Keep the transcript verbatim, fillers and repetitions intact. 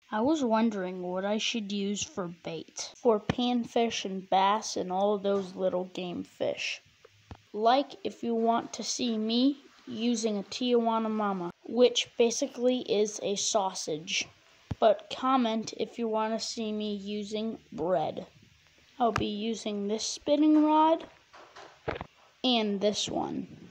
I was wondering what I should use for bait for panfish and bass and all of those little game fish. Like if you want to see me using a Tijuana Mama, which basically is a sausage. But comment if you want to see me using bread. I'll be using this spinning rod and this one.